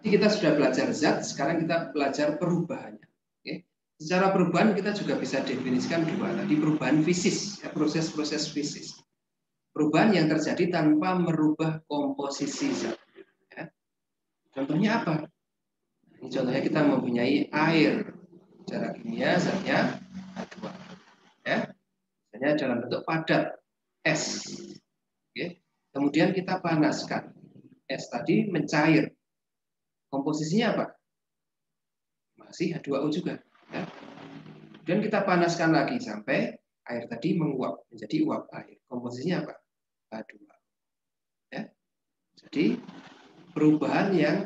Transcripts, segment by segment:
kita sudah belajar zat, sekarang kita belajar perubahannya. Oke. Secara perubahan kita juga bisa definisikan dua. Tadi perubahan fisis, ya, proses-proses fisis. Perubahan yang terjadi tanpa merubah komposisi zat. Ya. Contohnya apa? Ini contohnya kita mempunyai air. Secara kimia zatnya H2. Ya. Misalnya dalam bentuk padat, es. Oke. Kemudian kita panaskan. Es tadi mencair. Komposisinya apa? Masih H2O juga. Ya. Dan kita panaskan lagi sampai air tadi menguap menjadi uap air. Komposisinya apa? H2O. Ya. Jadi perubahan yang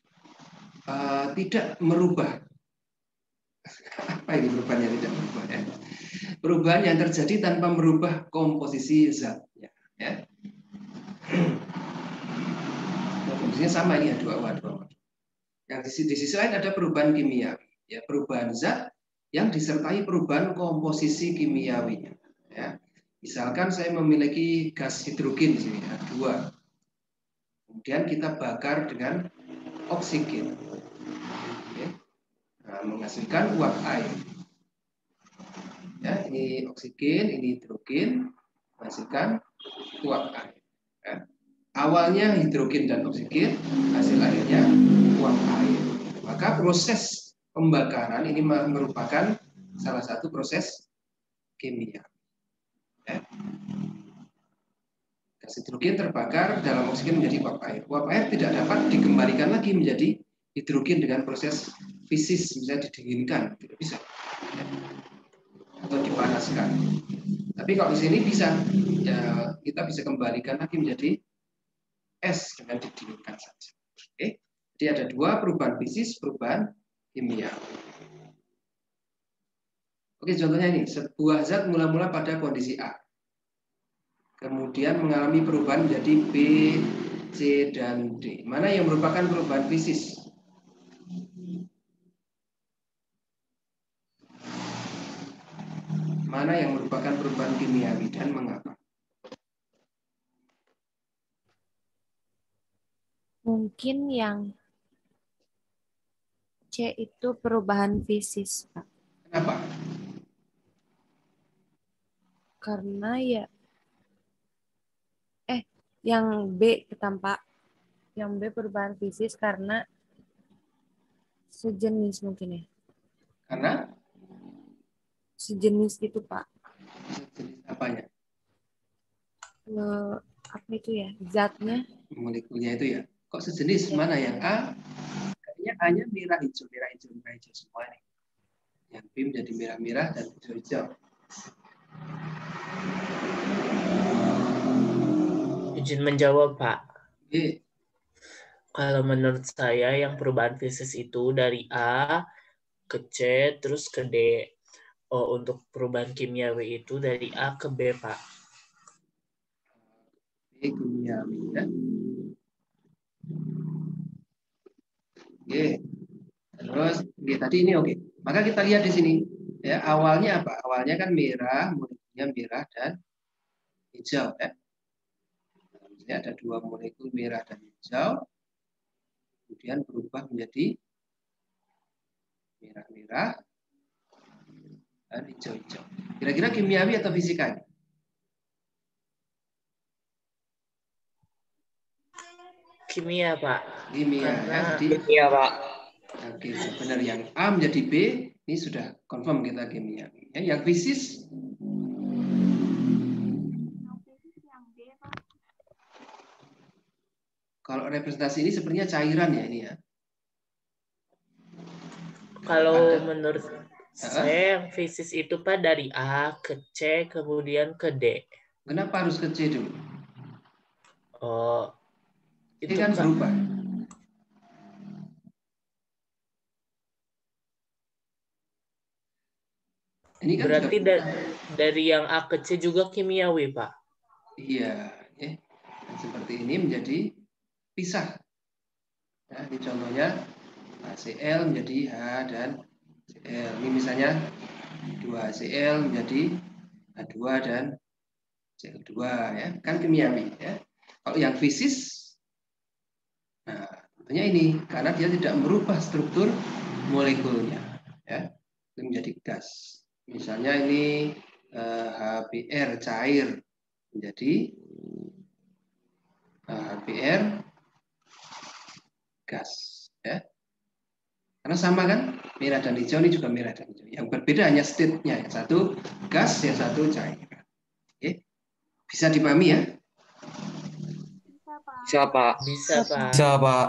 tidak merubah. Apa ini perubahan yang tidak merubah? Ya? Perubahan yang terjadi tanpa merubah komposisi zatnya. Ya. Komposisinya sama ini H2O, H2O. Yang di sisi lain ada perubahan kimiawi, ya, perubahan zat yang disertai perubahan komposisi kimiawinya. Ya. Misalkan saya memiliki gas hidrogen di sini H2, kemudian kita bakar dengan oksigen, ya. Nah, menghasilkan uap air. Ya, ini oksigen, ini hidrogen, menghasilkan uap air. Ya. Awalnya hidrogen dan oksigen, hasil akhirnya uap air. Maka proses pembakaran ini merupakan salah satu proses kimia. Ya. Gas hidrogen terbakar dalam oksigen menjadi uap air. Uap air tidak dapat dikembalikan lagi menjadi hidrogen dengan proses fisis, misalnya didinginkan, tidak bisa. Ya. Atau dipanaskan. Tapi kalau di sini bisa, ya, kita bisa kembalikan lagi menjadi es dengan didinginkan saja. Oke. Jadi ada dua, perubahan fisis, perubahan kimia. Oke, contohnya ini, sebuah zat mula-mula pada kondisi A. Kemudian mengalami perubahan menjadi B, C, dan D. Mana yang merupakan perubahan fisis? Mana yang merupakan perubahan kimiawi dan mengapa? Mungkin yang C itu perubahan fisis, Pak. Kenapa? Karena ya yang B Pak. Yang B perubahan fisis karena sejenis mungkin ya. Karena Sejenis itu, Pak. sejenis apanya? Apa itu ya? Zatnya. Molekulnya itu ya. Kok sejenis? Ya. Mana yang A? Kayaknya A-nya merah hijau semua nih. Yang B menjadi merah-merah dan hijau-hijau. Izin menjawab, Pak. B. Kalau menurut saya yang perubahan fisis itu dari A ke C terus ke D. Oh, untuk perubahan kimiawi itu dari A ke B, Pak. B kimiawi ya. Oke. Terus tadi ini oke. Maka kita lihat di sini ya, awalnya apa? Awalnya kan merah, molekulnya merah dan hijau ya. Jadi ada dua molekul merah dan hijau, kemudian berubah menjadi merah-merah dan hijau-hijau. Kira-kira kimiawi atau fisika? Kimia, Pak. Kimia Karena ya. Jadi kimia, Pak. oke, sebenarnya yang A menjadi B ini sudah confirm kita kimiawi. Ya, yang fisis kalau representasi ini sepertinya cairan ya ini ya. Kalau menurut saya yang fisis itu, Pak, dari A ke C kemudian ke D. Kenapa harus ke C dulu? Oh, Ini itu kan berubah. Ini kan berarti juga dari yang A ke C juga kimiawi, Pak. iya, ya. Dan seperti ini menjadi pisah. Nah, ini contohnya HCl menjadi H dan Cl. Ini misalnya 2HCl menjadi H2 dan Cl2 ya. Kan kimiawi ya. Kalau yang fisis nah, Contohnya ini, karena dia tidak merubah struktur molekulnya, ya, itu menjadi gas. Misalnya ini HBr cair menjadi HBr gas, ya. Karena sama kan, merah dan hijau ini juga merah dan hijau. Yang berbeda hanya state-nya, yang satu gas, yang satu cair. Oke. Bisa dipahami ya? Bisa, Pak. Bisa, Pak. Bisa, Pak.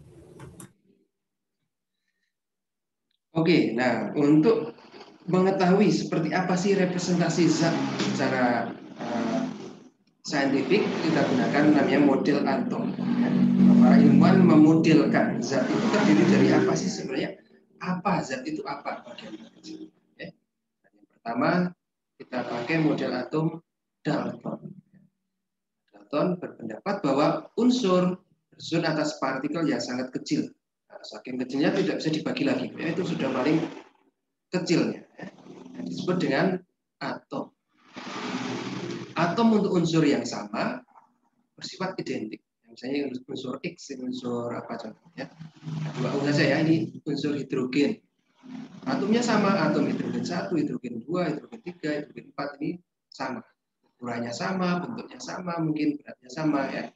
Oke, nah untuk mengetahui seperti apa sih representasi zat secara saintifik, kita gunakan namanya model atom. Ya. Para ilmuwan memodelkan zat itu terdiri dari apa sih sebenarnya? Apa zat itu apa? Ya. Yang pertama kita pakai model atom Dalton. Dalton berpendapat bahwa unsur bersusun atas partikel yang sangat kecil. Nah, saking kecilnya tidak bisa dibagi lagi. Ya, itu sudah paling kecilnya. Ya. Disebut dengan atom. Atom untuk unsur yang sama bersifat identik. Misalnya unsur X, unsur apa contohnya? Dua saja ya, ini unsur hidrogen. Atomnya sama, atom hidrogen 1, hidrogen 2, hidrogen 3, hidrogen 4 ini sama. Ukurannya sama, bentuknya sama, mungkin beratnya sama ya.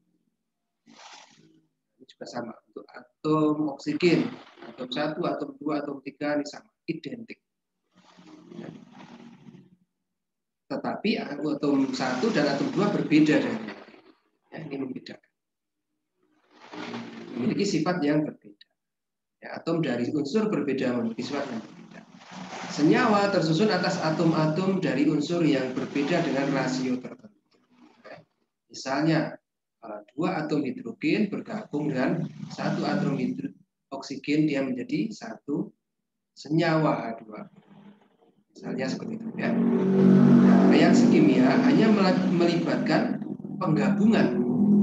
Ini juga sama untuk atom oksigen. Atom 1, atom 2, atom 3 ini sama, identik. Tetapi atom 1 dan atom 2 berbeda dengan yang lain. Ya, ini membedakan. Memiliki sifat yang berbeda. Ya, atom dari unsur berbeda memiliki sifat yang berbeda. Senyawa tersusun atas atom-atom dari unsur yang berbeda dengan rasio tertentu. Ya. Misalnya, dua atom hidrogen bergabung dengan satu atom oksigen, dia menjadi satu senyawa H2. Misalnya seperti itu ya. Nah, reaksi kimia hanya melibatkan penggabungan,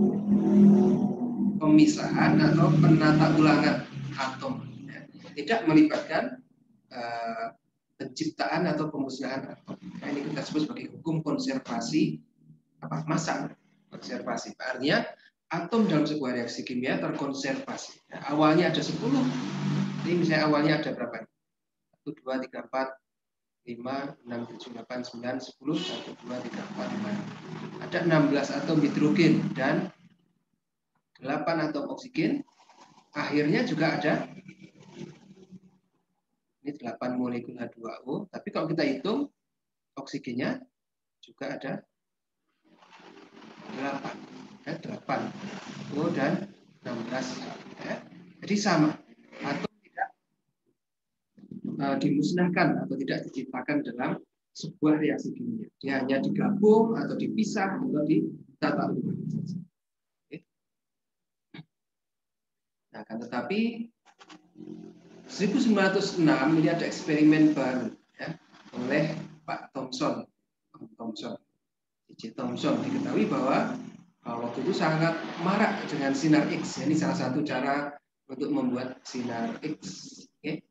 pemisahan atau penata ulangan atom, ya. Tidak melibatkan penciptaan atau pemusnahan atom. Nah, ini kita sebut sebagai hukum konservasi massa. Konservasi artinya atom dalam sebuah reaksi kimia terkonservasi. Nah, awalnya ada 10. Ini misalnya awalnya ada berapa? 1, 2, 3, 4, 5, 6, 7, 8, 9, 10, 1, 2, 3, 4, 5. Ada 16 atom hidrogen dan 8 atom oksigen. Akhirnya juga ada ini 8 molekul H2O. Tapi kalau kita hitung oksigennya juga ada 8. Ya, 8 O dan 16. Ya. Jadi sama. Atom tidak dimusnahkan atau tidak diciptakan dalam sebuah reaksi kimia. Dia hanya digabung atau dipisah atau ditata ulang. Nah, kan tetapi 1906 ini ada eksperimen baru ya, oleh Pak Thomson. C. Thomson diketahui bahwa waktu itu sangat marak dengan sinar X. Ini salah satu cara untuk membuat sinar X. Okay.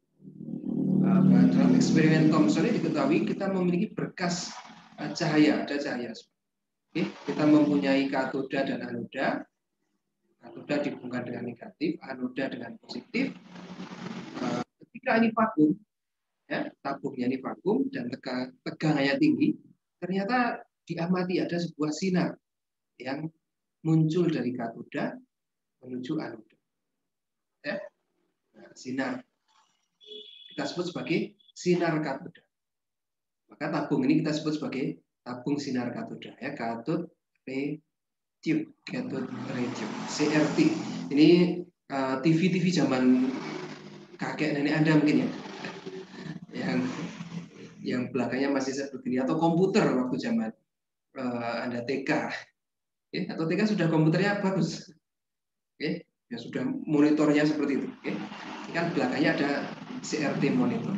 Dalam eksperimen Thomson ini diketahui kita memiliki berkas cahaya, ada cahaya. Okay. Kita mempunyai katoda dan anoda. Katoda dihubungkan dengan negatif, anoda dengan positif. Ketika ini vakum, ya, tabungnya ini vakum dan tegangannya tinggi, ternyata diamati ada sebuah sinar yang muncul dari katoda menuju anoda. Ya. Nah, sinar kita sebut sebagai sinar katoda. Maka tabung ini kita sebut sebagai tabung sinar katoda, ya, cathode ray tube, cathode ray tube, CRT. Ini TV zaman kakek nenek Anda mungkin ya, yang belakangnya masih seperti ini, atau komputer waktu zaman Anda TK, ya, atau TK sudah komputernya bagus, ya, ya sudah monitornya seperti itu, ya. Kan belakangnya ada CRT monitor.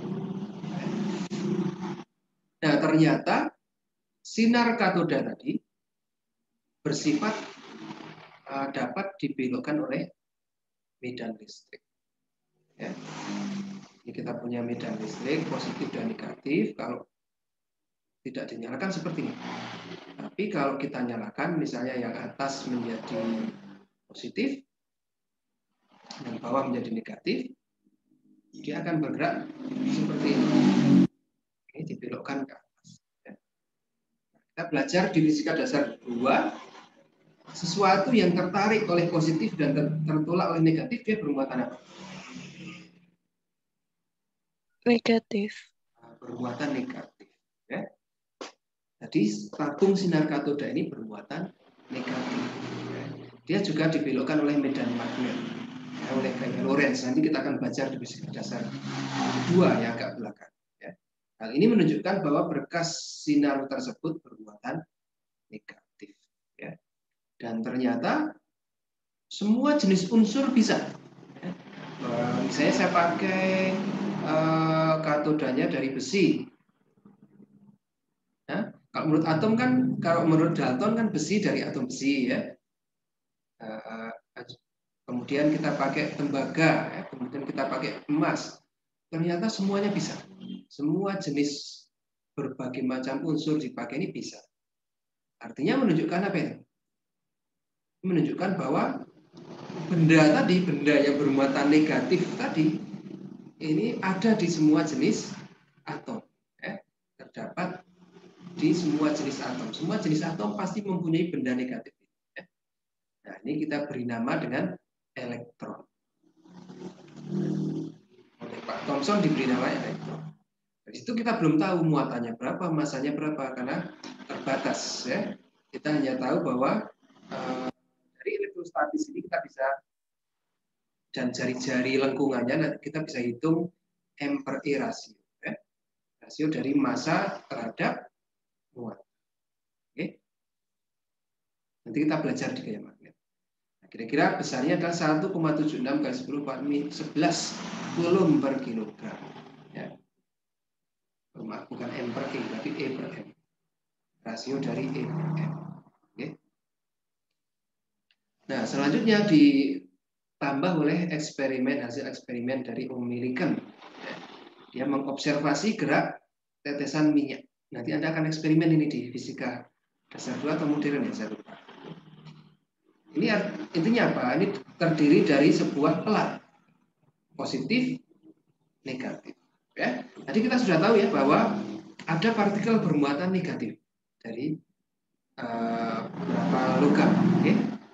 Nah, ternyata sinar katoda tadi bersifat dapat dibelokkan oleh medan listrik. Ya. Ini kita punya medan listrik positif dan negatif. Kalau tidak dinyalakan seperti ini. Tapi kalau kita nyalakan, misalnya yang atas menjadi positif, yang bawah menjadi negatif, dia akan bergerak seperti ini. Ini dibelokkan ke atas. Kita belajar di fisika dasar 2, sesuatu yang tertarik oleh positif dan tertolak oleh negatif, dia bermuatan apa? Negatif. Bermuatan negatif. Ya. Jadi tabung sinar katoda ini bermuatan negatif. Ya. Dia juga dibelokkan oleh medan magnet, ya, oleh gaya Lorentz. Nanti kita akan belajar di fisika dasar 2 yang agak belakang. Ya. Hal ini menunjukkan bahwa berkas sinar tersebut bermuatan negatif. Ya. Dan ternyata semua jenis unsur bisa. Ya. Misalnya saya pakai katodanya dari besi. Ya. Kalau menurut atom kan, kalau menurut Dalton kan besi dari atom besi, ya. Kemudian kita pakai tembaga, ya. Kemudian kita pakai emas. Ternyata semuanya bisa. Semua jenis berbagai macam unsur dipakai ini bisa. Artinya menunjukkan apa itu? Menunjukkan bahwa benda yang bermuatan negatif tadi, ini ada di semua jenis atom. Ya. Terdapat di semua jenis atom. Semua jenis atom pasti mempunyai benda negatif. Ya. Nah, ini kita beri nama dengan elektron. Oleh Pak Thomson diberi nama elektron. Dari situ kita belum tahu muatannya berapa, masanya berapa, karena terbatas. Ya. Kita hanya tahu bahwa dari elektrostatis ini kita bisa, dan jari-jari lengkungannya nanti kita bisa hitung M/E rasio. Ya. Rasio dari massa terhadap muatan. Oke. Nanti kita belajar di gaya magnet. Nah, kira-kira besarnya adalah 1,76 kali 10⁻11 coulomb per kilogram. Ya. Maaf, bukan M/E, tapi E/M. Rasio dari E/M. Oke. Nah, selanjutnya ditambah oleh hasil eksperimen dari O'Milliken. Ya. Dia mengobservasi gerak tetesan minyak. Nanti Anda akan eksperimen ini di fisika dasar 2 atau modern, ya, saya lupa. Ini intinya apa? Ini terdiri dari sebuah pelat positif, negatif. Ya. Tadi kita sudah tahu ya bahwa ada partikel bermuatan negatif dari beberapa logam. Okay.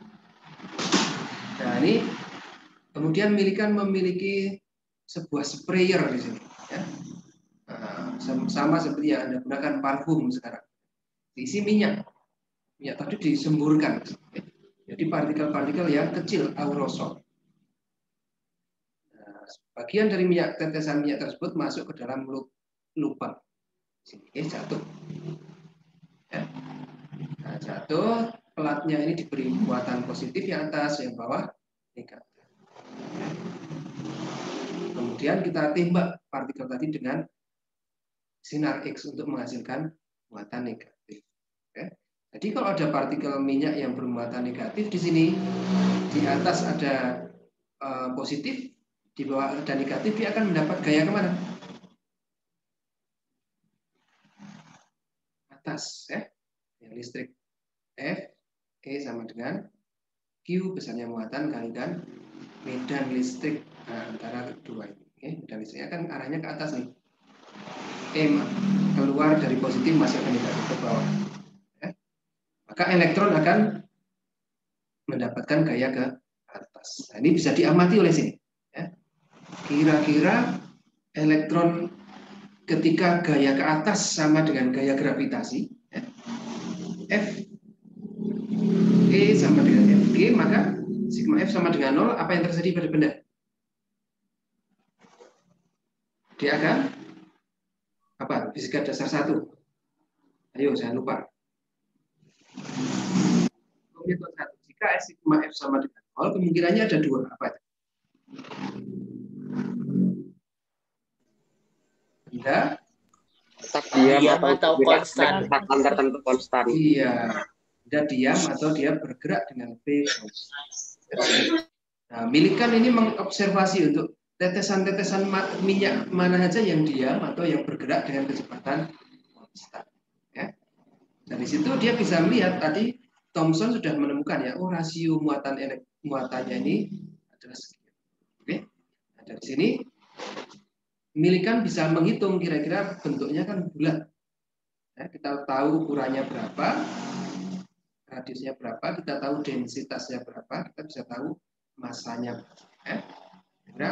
Nah, ini kemudian memiliki sebuah sprayer di sini. Ya. Sama seperti yang Anda gunakan parfum sekarang. Diisi minyak tadi disemburkan. Okay. Jadi partikel-partikel yang kecil, aerosol. Nah, bagian dari tetesan minyak tersebut masuk ke dalam lubang. Sini, jatuh. Ya. Nah, jatuh, pelatnya ini diberi muatan positif yang atas, yang bawah negatif. Ya. Kemudian kita tembak partikel tadi dengan sinar X untuk menghasilkan muatan negatif. Ya. Jadi kalau ada partikel minyak yang bermuatan negatif di sini, di atas ada positif, di bawah ada negatif, dia akan mendapat gaya kemana? Atas, ya. Yang listrik F, E sama dengan Q, besarnya muatan kalikan medan listrik antara kedua ini. Oke, medan listriknya kan arahnya ke atas nih. E keluar dari positif masuk ke negatif ke bawah. Maka elektron akan mendapatkan gaya ke atas. Nah, ini bisa diamati oleh sini. Ya. Kira-kira elektron ketika gaya ke atas sama dengan gaya gravitasi, ya. F E sama dengan Fg, maka sigma F sama dengan 0. Apa yang terjadi pada benda? Dia akan apa? Fisika dasar 1. Ayo, jangan lupa. Metode 1. Jika sigma F sama dengan 0, kemungkinannya ada 2. Apa itu? Benda tetap diam atau konstan. kecepatan tertentu konstan. Iya, benda diam atau dia bergerak dengan V konstan. Nah, Millikan ini mengobservasi untuk tetesan-tetesan minyak mana saja yang diam atau yang bergerak dengan kecepatan konstan. Ya. Dari situ dia bisa melihat tadi Thomson sudah menemukan ya, rasio muatannya ini adalah sekian. Dari sini Millikan bisa menghitung kira-kira bentuknya kan bulat. Ya, kita tahu ukurannya berapa, radiusnya berapa, kita tahu densitasnya berapa, kita bisa tahu masanya. Ya. Kira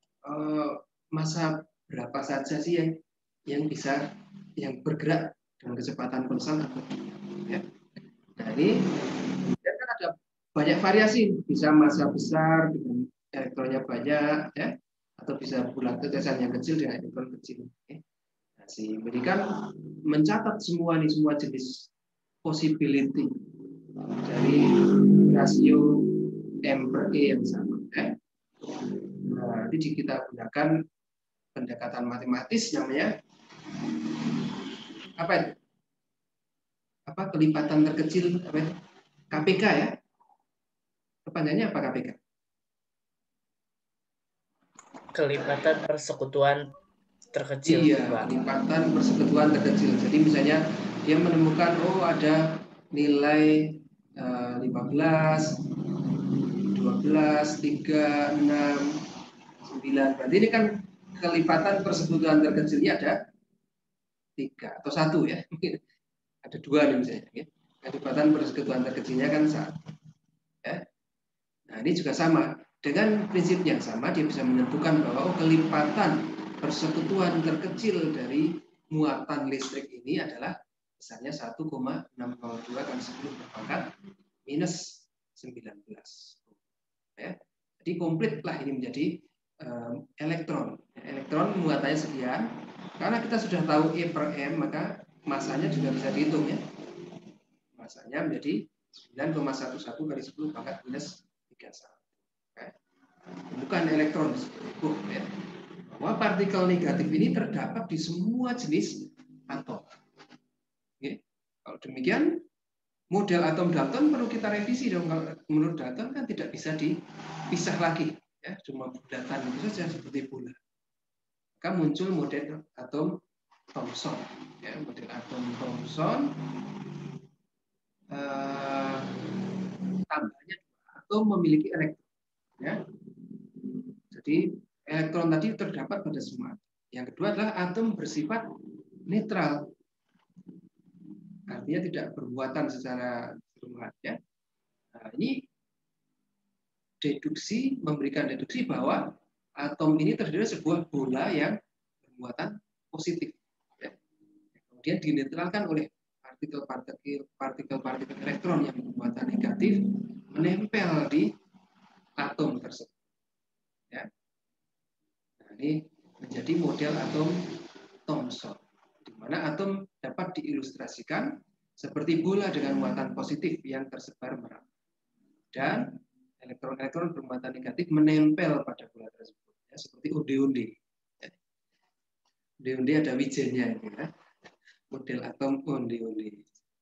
massa berapa saja sih yang bisa bergerak dengan kecepatan konstan atau tidak. Ya. Nah ini kemudian kan ada banyak variasi, bisa massa besar dengan elektronnya banyak, ya, atau bisa bulat tetesan yang kecil dengan elektron kecil. Ya. Nah, si Millikan mencatat semua jenis possibility dari rasio M/E yang sama. Ya. Nah, nanti kita gunakan pendekatan matematis namanya apa itu? Kelipatan terkecil apa itu? KPK ya. Kepanjangannya apa KPK? Kelipatan persekutuan terkecil. Iya, kelipatan persekutuan terkecil. Jadi misalnya dia menemukan ada nilai 15, 12, 3, 6, 9. Berarti ini kan kelipatan persekutuan terkecilnya ada 3 atau 1 ya. Mungkin ada 2 nih misalnya. Ya. Kelipatan persekutuan terkecilnya kan 1. Ya. Nah ini juga sama. Dengan prinsip yang sama dia bisa menentukan bahwa kelipatan persekutuan terkecil dari muatan listrik ini adalah besarnya 1,602 kali 10 berpangkat minus 19. Ya. Jadi komplitlah ini menjadi elektron. Elektron muatannya sekian. Karena kita sudah tahu E/M, maka masanya juga bisa dihitung ya. Masanya menjadi 9,11 kali 10 pangkat minus 31. Bukan elektron, ya. Bahwa partikel negatif ini terdapat di semua jenis atom. Oke. Kalau demikian, model atom Dalton perlu kita revisi dong. Kalau menurut Dalton kan tidak bisa dipisah lagi, ya, cuma bulatan itu saja seperti bola. Maka muncul model atom Thomson, ya, model atom Thomson. Tambahnya atom memiliki elektron, ya. Jadi elektron tadi terdapat pada semua. Yang kedua adalah atom bersifat netral, artinya tidak bermuatan secara keseluruhan. Ya. Nah, ini memberikan deduksi bahwa atom ini terdiri dari sebuah bola yang bermuatan positif. Ya. Kemudian dinetralkan oleh partikel-partikel elektron yang bermuatan negatif menempel di atom tersebut. Ya. Nah, ini menjadi model atom Thomson, di mana atom dapat diilustrasikan seperti bola dengan muatan positif yang tersebar merata, dan elektron-elektron bermuatan negatif menempel pada bola tersebut, ya, seperti onde-onde. Onde-onde ada wijennya ini, ya. Model atom onde-onde.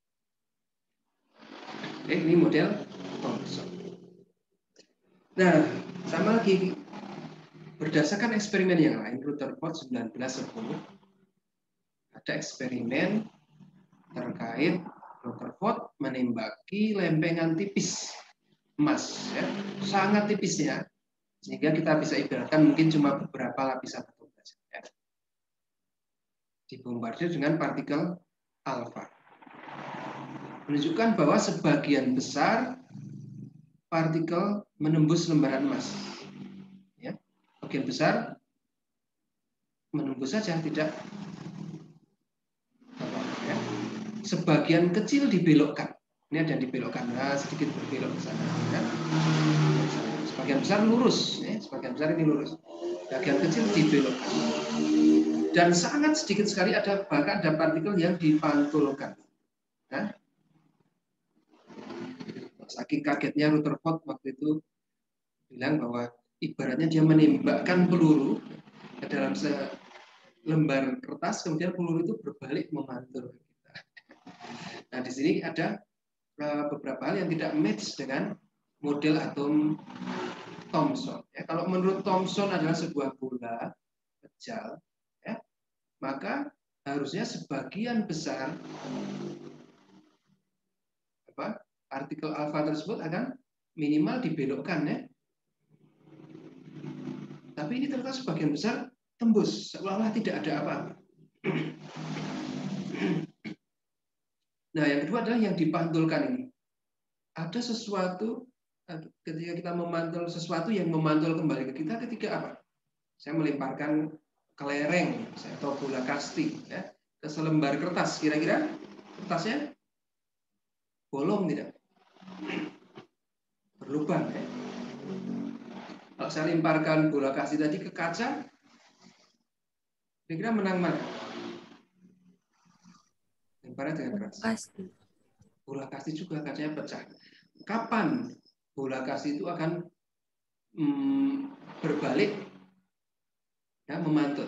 Ini model Thomson. Nah, sama lagi. Berdasarkan eksperimen yang lain, Rutherford 1910, ada eksperimen terkait Rutherford menembaki lempengan tipis emas, ya, sangat tipisnya, sehingga kita bisa ibaratkan mungkin cuma beberapa lapisan atom saja, ya. Dibombardir dengan partikel alfa, menunjukkan bahwa sebagian besar partikel menembus lembaran emas. Bagian besar menembus saja, tidak ya. Sebagian kecil dibelokkan. Ini ada yang dibelokkan, nah, sedikit berbelok ke sana. Ya. Sebagian besar lurus, ya. Sebagian besar ini lurus. Bagian kecil dibelokkan. Dan sangat sedikit sekali bahkan ada partikel yang dipantulkan. Nah, saking kagetnya Rutherford waktu itu bilang bahwa ibaratnya dia menembakkan peluru ke dalam selembar kertas, kemudian peluru itu berbalik memantul. Nah, di sini ada beberapa hal yang tidak match dengan model atom Thomson. Ya, kalau menurut Thomson adalah sebuah bola kecil, ya, maka harusnya sebagian besar partikel alfa tersebut akan minimal dibelokkan, ya. Tapi tapi ini ternyata sebagian besar tembus, seolah-olah tidak ada apa-apa. Nah, yang kedua adalah yang dipantulkan ini. Ada sesuatu ketika kita memantul sesuatu yang memantul kembali ke kita ketika apa? Saya melemparkan kelereng atau bola kasti ya, ke selembar kertas. Kira-kira kertasnya bolong tidak? Berlubang ya. Kalau saya lemparkan bola kasti tadi ke kaca, kira-kira menang mana? Lemparnya dengan keras. Pasti. Bola kasti juga kacanya pecah. Kapan bola kasti itu akan berbalik ya, memantul?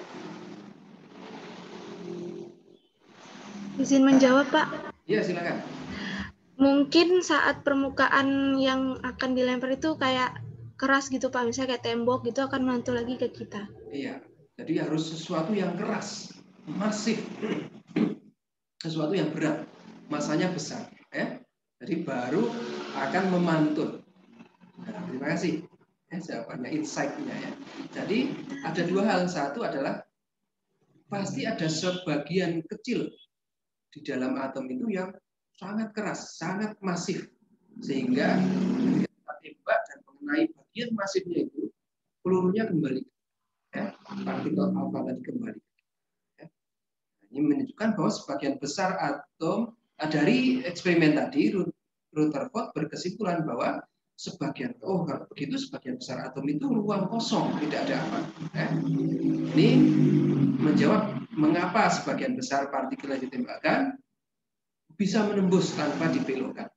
Izin menjawab, Pak. Iya, silakan. Mungkin saat permukaan yang akan dilempar itu kayak keras gitu, Pak. Misalnya kayak tembok gitu akan mantul lagi ke kita. Iya, jadi harus sesuatu yang keras, masif, sesuatu yang berat, masanya besar. Ya. Jadi baru akan memantul. Nah, terima kasih. Jawabannya, insight-nya ya. Jadi ada dua hal. Satu adalah pasti ada sebagian kecil di dalam atom itu yang sangat keras, sangat masif, sehingga ketika kita tembak dan mengenai bagian masifnya itu, pelurunya kembali, ya, partikel alfa tadi kembali. Ya. Ini menunjukkan bahwa sebagian besar atom dari eksperimen tadi, Rutherford berkesimpulan bahwa sebagian, kalau begitu sebagian besar atom itu ruang kosong, tidak ada apa. Ya. Ini menjawab mengapa sebagian besar partikel yang ditembakkan bisa menembus tanpa dibelokkan.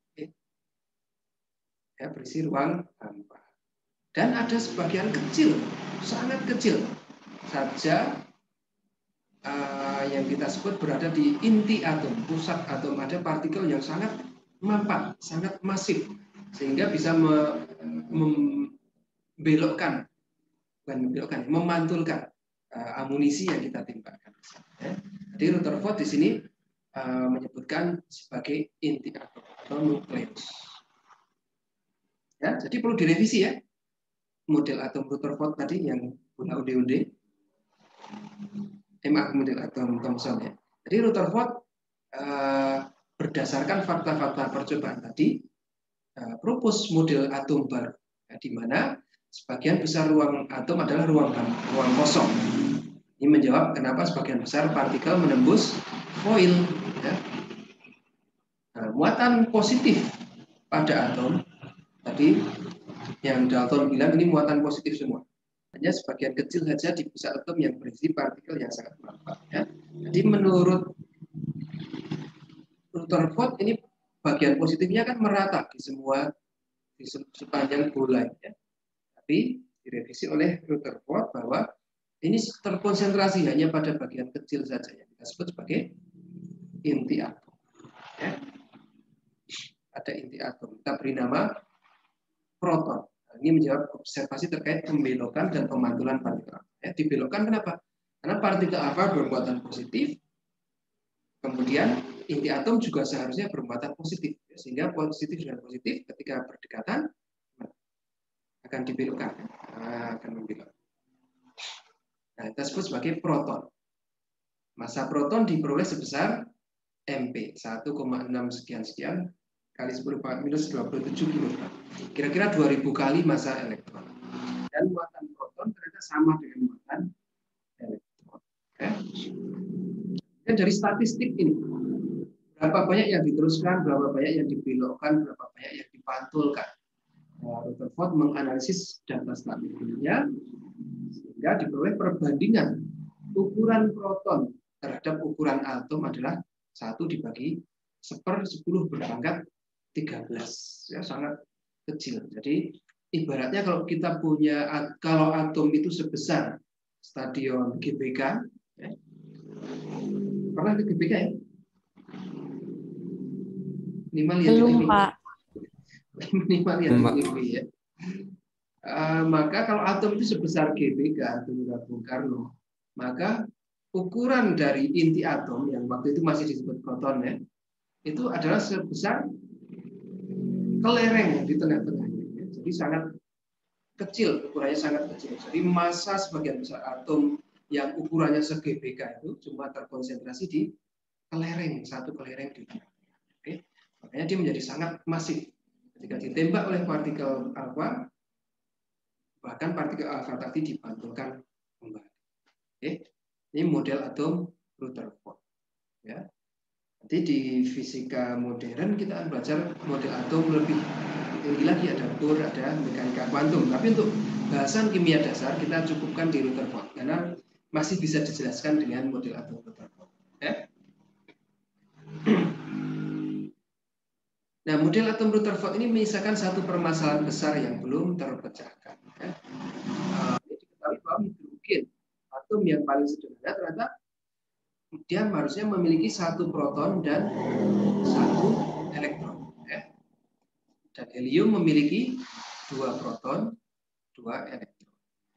Ya, berisi ruang hampa. Dan ada sebagian kecil, sangat kecil saja yang kita sebut berada di inti atom, pusat atom. Ada partikel yang sangat mampat, sangat masif, sehingga bisa membelokkan, bukan membelokkan, memantulkan amunisi yang kita tembakkan. Ya. Jadi Rutherford di sini menyebutkan sebagai inti atom atau nukleus. Ya, jadi perlu direvisi ya model atom Rutherford tadi yang bola onde-onde, model atom Thomson ya. Jadi Rutherford berdasarkan fakta-fakta percobaan tadi propose model atom baru, ya, di mana sebagian besar ruang atom adalah ruang kosong. Ini menjawab kenapa sebagian besar partikel menembus foil. Ya. Nah, muatan positif pada atom tadi yang Dalton bilang ini muatan positif semua. Hanya sebagian kecil saja di pusat atom yang berisi partikel yang sangat mampat. Ya. Jadi menurut Rutherford ini bagian positifnya kan merata di semua di sepanjang bola. Ya. Tapi direvisi oleh Rutherford bahwa ini terkonsentrasi hanya pada bagian kecil saja yang kita sebut sebagai inti atom. Ya. Ada inti atom. Kita beri nama proton. Nah, ini menjawab observasi terkait pembelokan dan pemantulan partikel. Ya, dibelokkan kenapa? Karena partikel alfa bermuatan positif, kemudian inti atom juga seharusnya bermuatan positif, ya, sehingga positif dan positif ketika berdekatan akan dibelokkan, akan membelok. Nah, kita sebut sebagai proton. Massa proton diperoleh sebesar MP 1,6 sekian kali 10 minus 27 kg. Kira-kira 2000 kali massa elektron. Dan muatan proton ternyata sama dengan muatan elektron. Ya. Dan dari statistik ini, berapa banyak yang diteruskan, berapa banyak yang dibelokkan, berapa banyak yang dipantulkan. Rutherford menganalisis data statistiknya sehingga diperoleh perbandingan ukuran proton terhadap ukuran atom adalah 1 dibagi 1/10 berpangkat 13, ya, sangat kecil. Jadi ibaratnya kalau kita punya, kalau atom itu sebesar stadion GBK, ya. Pernah ke GBK ya? Minimal ya. Belum, Pak. Minimal ya TV ya. Maka kalau atom itu sebesar GBK, Gelora Bung Karno, maka ukuran dari inti atom yang waktu itu masih disebut proton ya, itu adalah sebesar kelereng di tengah-tengahnya. Jadi sangat kecil, ukurannya sangat kecil. Jadi massa sebagian besar atom yang ukurannya se-GBK itu cuma terkonsentrasi di kelereng, satu kelereng di dalamnya. Oke? Makanya dia menjadi sangat masif. Ketika ditembak oleh partikel alfa, bahkan partikel alfa tadi dipantulkan kembali. Oke? Ini model atom Rutherford. Ya. Nanti di fisika modern kita akan belajar model atom lebih tinggi lagi, ada Bohr, ada mekanika kuantum. Tapi untuk bahasan kimia dasar kita cukupkan di Rutherford karena masih bisa dijelaskan dengan model atom Rutherford. Ya. Nah, model atom Rutherford ini menyisakan satu permasalahan besar yang belum terpecahkan. Ya. Ini diketahui bahwa hidrogen, atom yang paling sederhana, ternyata dia harusnya memiliki satu proton dan satu elektron. Ya. Dan helium memiliki 2 proton, 2 elektron.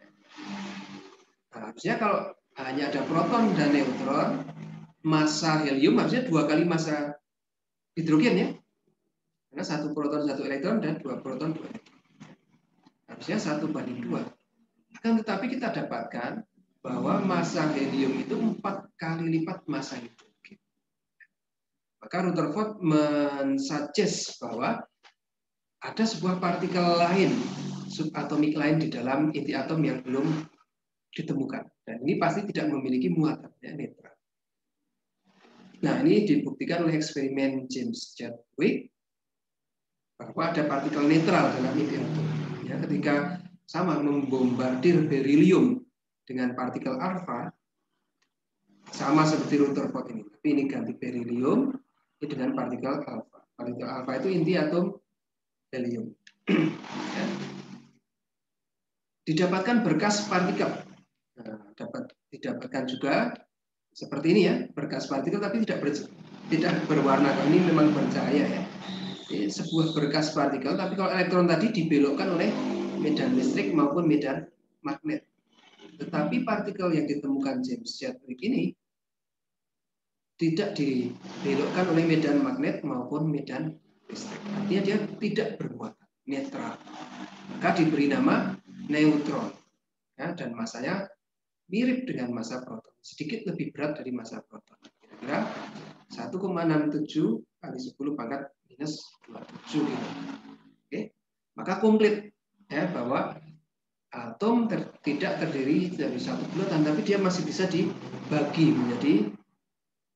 Nah, harusnya kalau hanya ada proton dan neutron, massa helium harusnya 2 kali massa hidrogen ya. Karena 1 proton 1 elektron dan 2 proton 2 elektron. Harusnya 1:2. Akan tetapi kita dapatkan bahwa massa helium itu 4 kali lipat massa hidrogen. Maka Rutherford mensuggest bahwa ada sebuah partikel lain, subatomik lain di dalam inti atom yang belum ditemukan. Dan ini pasti tidak memiliki muatan, ya, netral. Nah, ini dibuktikan oleh eksperimen James Chadwick bahwa ada partikel netral dalam inti atom. Ya, ketika sama membombardir berilium dengan partikel alfa, sama seperti Rutherford ini, tapi ini ganti berilium ini dengan partikel alfa. Partikel alfa itu inti atom helium. Ya. Didapatkan berkas partikel. Nah, didapatkan juga seperti ini ya, berkas partikel tapi tidak berwarna. Ini memang bercahaya ya. Ini sebuah berkas partikel, tapi kalau elektron tadi dibelokkan oleh medan listrik maupun medan magnet. Tetapi partikel yang ditemukan James Chadwick ini tidak dibelokkan oleh medan magnet maupun medan listrik. Artinya dia tidak bermuatan, netral. Maka diberi nama neutron. Ya, dan massanya mirip dengan massa proton. Sedikit lebih berat dari massa proton. Kira-kira 1,67 kali 10 pangkat minus 27 gitu. Oke. Maka komplit ya bahwa atom tidak terdiri dari satu bulatan, tapi dia masih bisa dibagi menjadi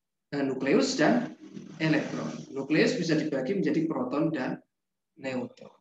nukleus dan elektron. Nukleus bisa dibagi menjadi proton dan neutron.